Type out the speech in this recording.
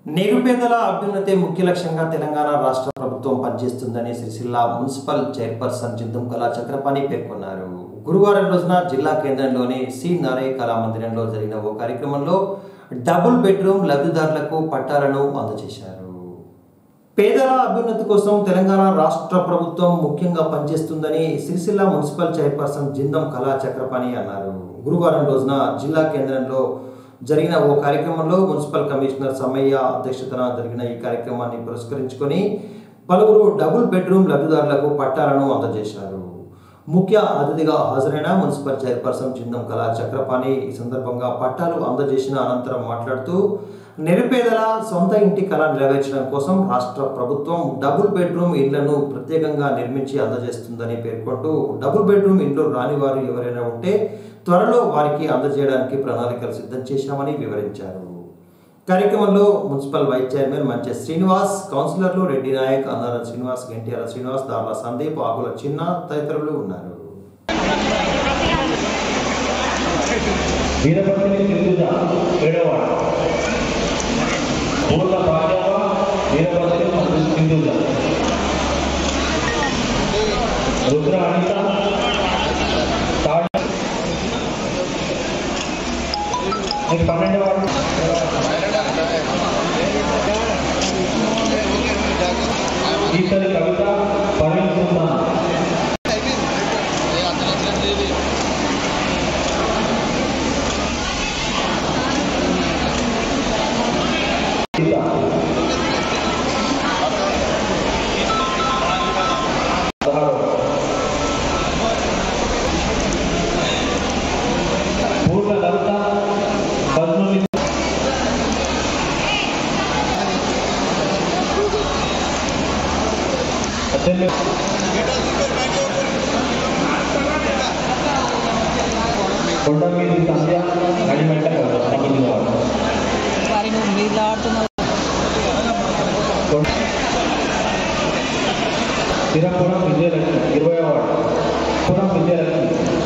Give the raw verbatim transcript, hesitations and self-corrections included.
నిరుపేదల అభ్యున్నతే ముఖ్య లక్ష్యంగా తెలంగాణ రాష్ట్ర ప్రభుత్వం పనిచేస్తుందని సిరిసిల్ల మున్సిపల్ చైర్పర్సన్ జిందం కళా చక్రపాణి పేర్కొన్నారు. గురువారం రోజున జిల్లా కేంద్రంలోని సి నారాయణ కళా మందిరంలో జరిగిన ఓ కార్యక్రమంలో డబుల్ బెడ్రూమ్ లబ్ధిదారులకు పట్టాలను అందజేశారు. పేదల అభ్యున్నతి కోసం తెలంగాణ రాష్ట్ర ప్రభుత్వం ముఖ్యంగా పనిచేస్తుందని సిరిసిల్ల మున్సిపల్ చైర్పర్సన్ జిందం కళా చక్రపాణి అన్నారు. గురువారం రోజున జిల్లా కేంద్రంలో జరిగిన ఓ కార్యక్రమంలో మున్సిపల్ కమిషనర్ సమ్మయ్య అధ్యక్షతన జరిగిన ఈ కార్యక్రమాన్ని పురస్కరించుకొని పలువురు డబుల్ బెడ్రూమ్ లబ్ధిదారులకు పట్టాలను అందజేశారు. ముఖ్య అతిథిగా హాజరైన మున్సిపల్ చైర్పర్సన్ జిందం కళా చక్రపాణి ఈ సందర్భంగా పట్టాలు అందజేసిన అనంతరం మాట్లాడుతూ నిరుపేదల సొంత ఇంటి కళ నెరవేర్చడం కోసం రాష్ట్ర ప్రభుత్వం డబుల్ బెడ్రూమ్ ఇళ్లను ప్రత్యేకంగా నిర్మించి అందజేస్తుందని పేర్కొంటూ డబుల్ బెడ్రూమ్ ఇండ్లు రాని వారు ఎవరైనా ఉంటే త్వరలో వారికి అందజేయడానికి ప్రణాళికలు సిద్ధం చేశామని వివరించారు. కార్యక్రమంలో municipal vice chairman Manche Srinivas, కౌన్సిలర్లు రెడ్డి నాయక్, అన్నారం శ్రీనివాస్, గెంట్యాల శ్రీనివాస్, దార్ల సందీప్, ఆకుల చిన్న తదితరులు ఉన్నారు. పన్నెండు వాడు ఈసారి కవిత పరిగణిస్తున్నాను. పూర్ణ లలిత పద్మమి కొండ మీద సంధ్య నడిమెట్ట స్థిరపురం విజయలక్ష్మి ఇరవై వార్డు పురం విజయలక్ష్మి